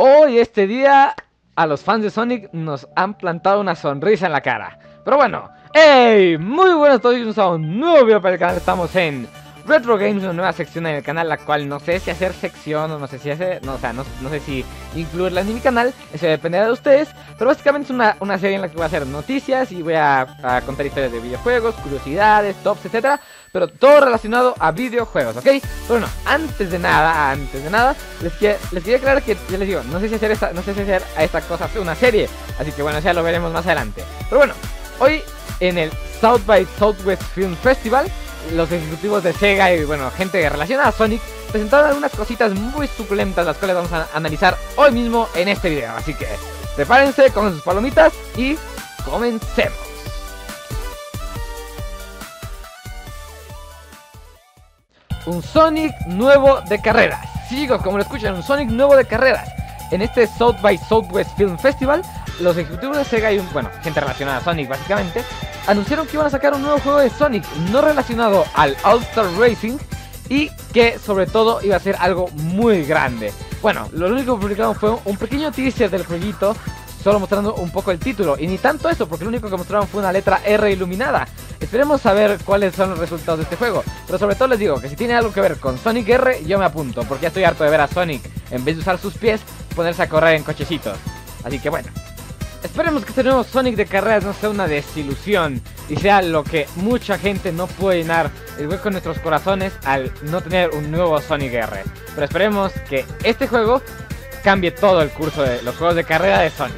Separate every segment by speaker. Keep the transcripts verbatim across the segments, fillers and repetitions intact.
Speaker 1: Hoy, este día, a los fans de Sonic nos han plantado una sonrisa en la cara. Pero bueno, ¡hey! Muy buenas a todos y bienvenidos a un nuevo video para el canal. Estamos en Retro Games, una nueva sección en el canal, la cual no sé si hacer sección o no sé si hacer, no, o sea, no, no sé si incluirla en mi canal, eso dependerá de ustedes. Pero básicamente es una, una serie en la que voy a hacer noticias y voy a, a contar historias de videojuegos, curiosidades, tops, etcétera. Pero todo relacionado a videojuegos, ¿ok? Pero bueno, antes de nada, antes de nada, les, quiero, les quería aclarar que, ya les digo, no sé si hacer esta, no sé si hacer a esta cosa una serie, así que bueno, ya lo veremos más adelante. Pero bueno, hoy en el South by Southwest Film Festival, los ejecutivos de Sega y bueno, gente relacionada a Sonic presentaron algunas cositas muy suculentas, las cuales vamos a analizar hoy mismo en este video. Así que prepárense con sus palomitas y comencemos. Un Sonic nuevo de carreras. Sí, chicos, como lo escuchan, un Sonic nuevo de carreras. En este South by Southwest Film Festival, los ejecutivos de Sega y, un, bueno, gente relacionada a Sonic básicamente, anunciaron que iban a sacar un nuevo juego de Sonic no relacionado al All-Star Racing y que sobre todo iba a ser algo muy grande. Bueno, lo único que publicaron fue un pequeño teaser del jueguito, solo mostrando un poco el título, y ni tanto eso, porque lo único que mostraron fue una letra R iluminada. Esperemos saber cuáles son los resultados de este juego, pero sobre todo les digo que si tiene algo que ver con Sonic R, yo me apunto, porque ya estoy harto de ver a Sonic, en vez de usar sus pies, ponerse a correr en cochecitos. Así que bueno, esperemos que este nuevo Sonic de carreras no sea una desilusión y sea lo que mucha gente no puede llenar el hueco en nuestros corazones al no tener un nuevo Sonic R. Pero esperemos que este juego cambie todo el curso de los juegos de carrera de Sonic.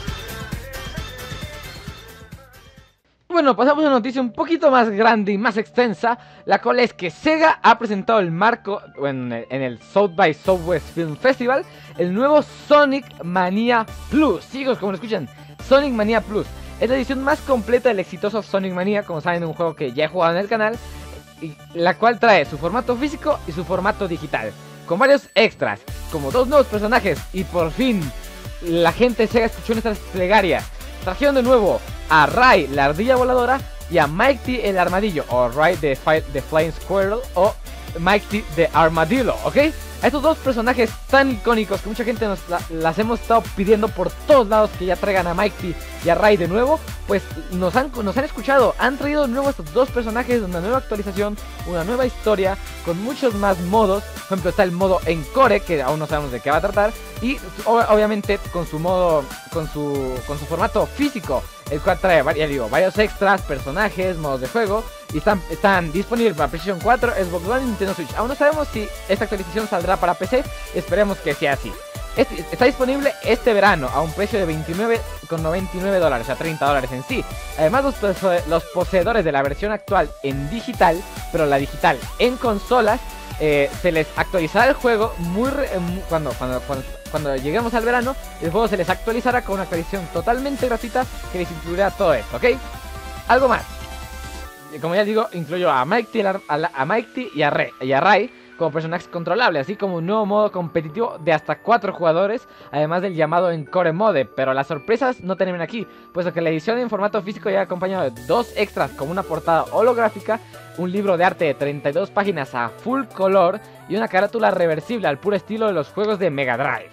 Speaker 1: Bueno, pasamos a una noticia un poquito más grande y más extensa, la cual es que Sega ha presentado el marco, bueno, en el South by Southwest Film Festival, el nuevo Sonic Mania Plus. Chicos, como lo escuchan, Sonic Mania Plus es la edición más completa del exitoso Sonic Mania, como saben, un juego que ya he jugado en el canal, y la cual trae su formato físico y su formato digital, con varios extras, como dos nuevos personajes, y por fin la gente Sega escuchó nuestras plegarias. Trajeron de nuevo a Ray, la ardilla voladora, y a Mighty el armadillo, o Ray the, the Flying Squirrel, o Mighty the Armadillo, ¿ok? A estos dos personajes tan icónicos que mucha gente nos la, las hemos estado pidiendo por todos lados que ya traigan a Mighty y a Ray de nuevo, pues nos han, nos han escuchado, han traído de nuevo estos dos personajes, una nueva actualización, una nueva historia, con muchos más modos. Por ejemplo, está el modo Encore, que aún no sabemos de qué va a tratar, y ob obviamente con su modo, con su, con su formato físico, el cual trae, ya digo, varios extras, personajes, modos de juego, y están, están disponibles para PlayStation cuatro, Xbox One y Nintendo Switch. Aún no sabemos si esta actualización saldrá para P C, esperemos que sea así. Este, está disponible este verano a un precio de veintinueve con noventa y nueve dólares, o sea treinta dólares en sí. Además, los, los poseedores de la versión actual en digital, pero la digital en consolas, eh, se les actualizará el juego muy, re, muy cuando, cuando, cuando, cuando lleguemos al verano. El juego se les actualizará con una actualización totalmente gratuita que les incluirá todo esto, ¿ok? Algo más, como ya digo, incluyo a Mighty, a, a Mighty y, a Ray, y a Ray como personajes controlables, así como un nuevo modo competitivo de hasta cuatro jugadores, además del llamado Encore Mode. Pero las sorpresas no terminan aquí, puesto que la edición en formato físico ya acompañado de dos extras como una portada holográfica, un libro de arte de treinta y dos páginas a full color y una carátula reversible al puro estilo de los juegos de Mega Drive.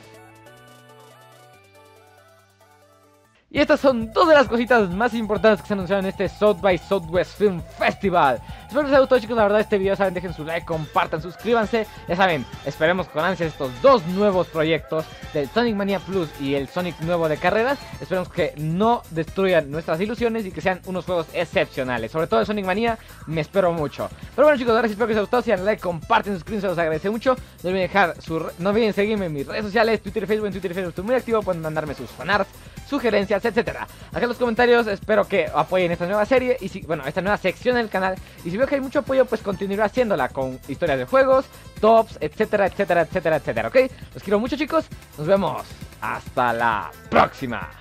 Speaker 1: Y estas son dos de las cositas más importantes que se anunciaron en este South by Southwest Film Festival. Espero que les haya gustado, chicos, la verdad, este video. Saben, dejen su like, compartan, suscríbanse. Ya saben, esperemos con ansias estos dos nuevos proyectos del Sonic Mania Plus y el Sonic nuevo de carreras. Esperemos que no destruyan nuestras ilusiones y que sean unos juegos excepcionales. Sobre todo el Sonic Mania, me espero mucho. Pero bueno, chicos, gracias, espero que les haya gustado. Si dan like, comparten, suscríbanse, los agradece mucho. No olviden dejar su... no olviden seguirme en mis redes sociales, Twitter y Facebook. En Twitter y Facebook estoy muy activo, pueden mandarme sus fanarts, sugerencias, etcétera. Acá en los comentarios espero que apoyen esta nueva serie y si, bueno, esta nueva sección del canal. Y si veo que hay mucho apoyo, pues continuaré haciéndola con historias de juegos, tops, etcétera, etcétera, etcétera, etcétera, ¿ok? Los quiero mucho, chicos. Nos vemos hasta la próxima.